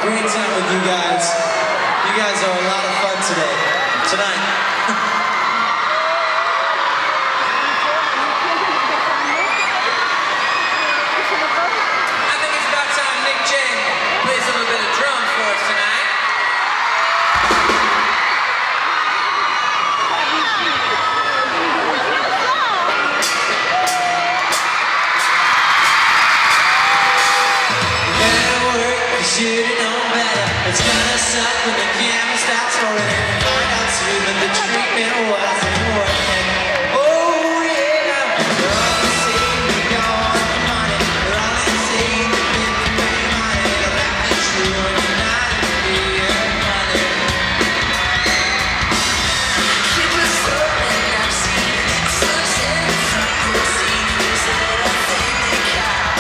great time with you guys. You guys are a lot of fun tonight. I think it's about time Nick Chang plays a little bit of drums for us tonight. Should've known better. It's gonna suck when the camera starts rolling and find out soon that the treatment wasn't working. Oh yeah, they're all the same, they go on the money. They're all the same, they think they pay money. They'll laugh at you when you're not being funny. Keep us rolling, I've seen sunset from the sea. Is that a thing they call?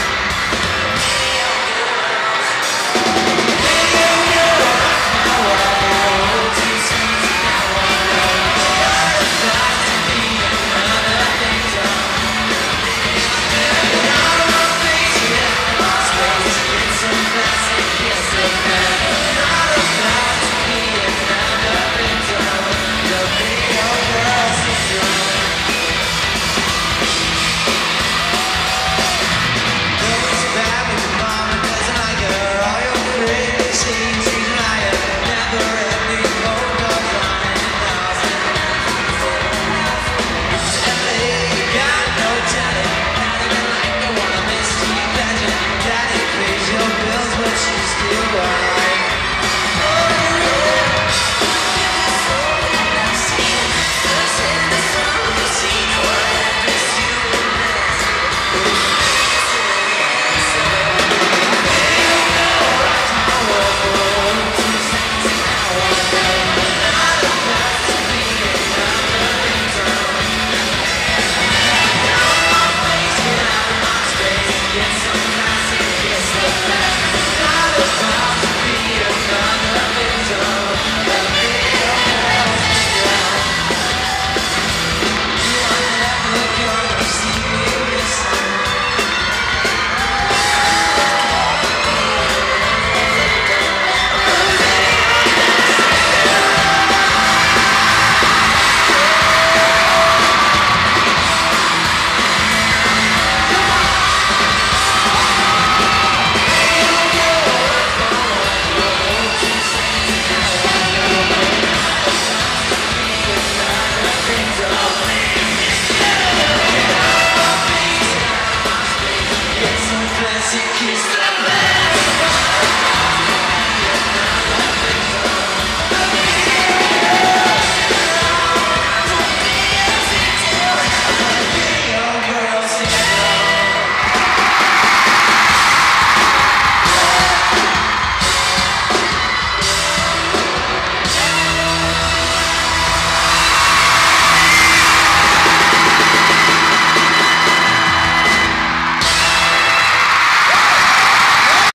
Classic kiss the man.